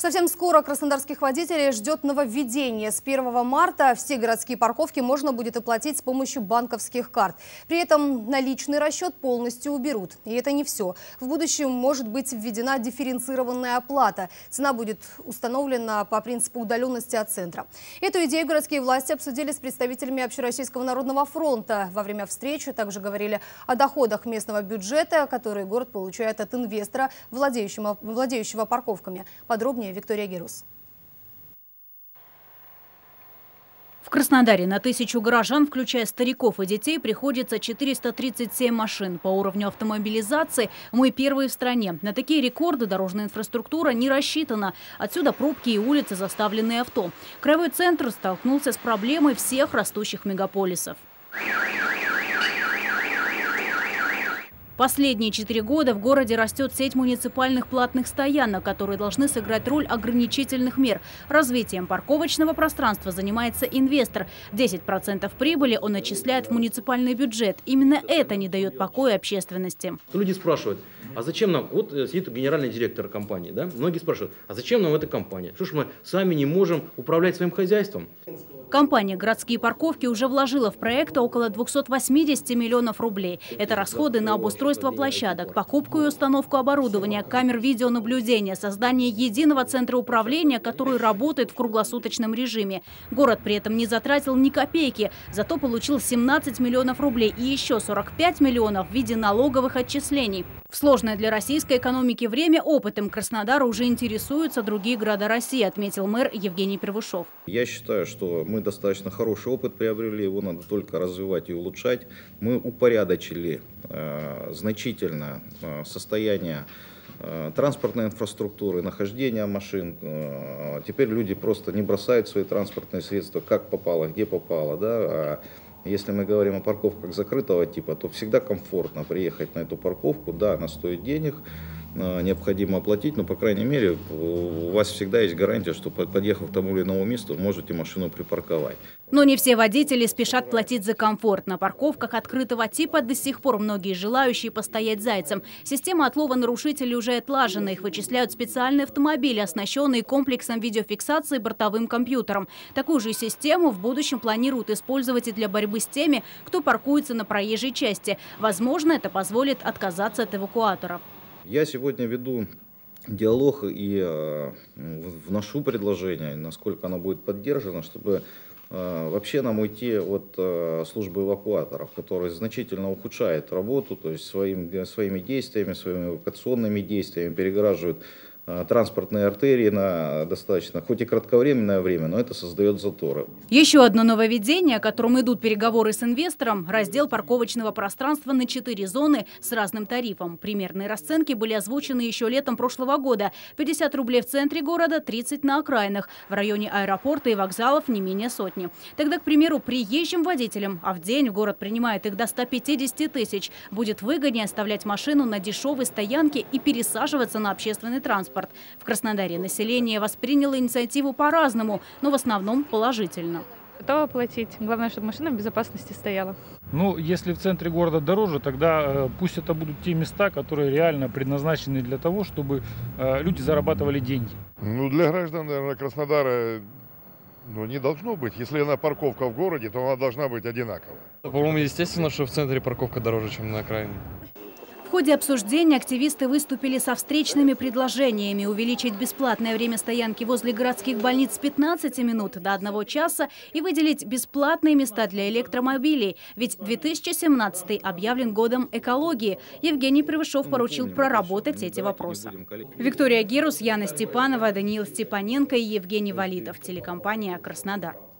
Совсем скоро краснодарских водителей ждет нововведение. С 1 марта все городские парковки можно будет оплатить с помощью банковских карт. При этом наличный расчет полностью уберут. И это не все. В будущем может быть введена дифференцированная оплата. Цена будет установлена по принципу удаленности от центра. Эту идею городские власти обсудили с представителями Общероссийского народного фронта. Во время встречи также говорили о доходах местного бюджета, которые город получает от инвестора, владеющего парковками. Подробнее Виктория Герус. В Краснодаре на 1000 горожан, включая стариков и детей, приходится 437 машин. По уровню автомобилизации мы первые в стране. На такие рекорды дорожная инфраструктура не рассчитана. Отсюда пробки и улицы, заставленные авто. Краевой центр столкнулся с проблемой всех растущих мегаполисов. Последние 4 года в городе растет сеть муниципальных платных стоянок, которые должны сыграть роль ограничительных мер. Развитием парковочного пространства занимается инвестор. 10% прибыли он отчисляет в муниципальный бюджет. Именно это не дает покоя общественности. Люди спрашивают, а зачем нам, вот сидит генеральный директор компании, да? Многие спрашивают, а зачем нам эта компания? Что ж мы сами не можем управлять своим хозяйством? Компания «Городские парковки» уже вложила в проект около 280 миллионов рублей. Это расходы на обустройство площадок, покупку и установку оборудования, камер видеонаблюдения, создание единого центра управления, который работает в круглосуточном режиме. Город при этом не затратил ни копейки, зато получил 17 миллионов рублей и еще 45 миллионов в виде налоговых отчислений. В сложное для российской экономики время опытом Краснодара уже интересуются другие города России, отметил мэр Евгений Первушов. Я считаю, что мы достаточно хороший опыт приобрели, его надо только развивать и улучшать. Мы упорядочили значительно состояние транспортной инфраструктуры, нахождения машин. Теперь люди просто не бросают свои транспортные средства как попало, где попало, да, а если мы говорим о парковках закрытого типа, то всегда комфортно приехать на эту парковку. Да, она стоит денег, необходимо оплатить, но, по крайней мере, у вас всегда есть гарантия, что, подъехав к тому или иному месту, можете машину припарковать. Но не все водители спешат платить за комфорт. На парковках открытого типа до сих пор многие желающие постоять зайцем. Система отлова нарушителей уже отлажена. Их вычисляют специальные автомобили, оснащенные комплексом видеофиксации бортовым компьютером. Такую же систему в будущем планируют использовать и для борьбы с теми, кто паркуется на проезжей части. Возможно, это позволит отказаться от эвакуаторов. Я сегодня веду диалог и вношу предложение, насколько оно будет поддержано, чтобы вообще нам уйти от службы эвакуаторов, которая значительно ухудшает работу, то есть своими действиями, своими эвакуационными действиями перегораживают транспортные артерии на достаточно, хоть и кратковременное время, но это создает заторы. Еще одно нововведение, о котором идут переговоры с инвестором – раздел парковочного пространства на 4 зоны с разным тарифом. Примерные расценки были озвучены еще летом прошлого года. 50 рублей в центре города, 30 на окраинах. В районе аэропорта и вокзалов не менее сотни. Тогда, к примеру, приезжим водителям, а в день в город принимает их до 150 тысяч, будет выгоднее оставлять машину на дешевой стоянке и пересаживаться на общественный транспорт. В Краснодаре население восприняло инициативу по-разному, но в основном положительно. Готова платить. Главное, чтобы машина в безопасности стояла. Ну, если в центре города дороже, тогда пусть это будут те места, которые реально предназначены для того, чтобы люди зарабатывали деньги. Ну, для граждан, наверное, Краснодара не должно быть. Если она парковка в городе, то она должна быть одинаковая. По-моему, естественно, что в центре парковка дороже, чем на окраине. В ходе обсуждения активисты выступили со встречными предложениями увеличить бесплатное время стоянки возле городских больниц с 15 минут до 1 часа и выделить бесплатные места для электромобилей. Ведь 2017 объявлен годом экологии. Евгений Первушов поручил проработать эти вопросы. Виктория Герус, Яна Степанова, Даниил Степаненко и Евгений Валитов. Телекомпания «Краснодар».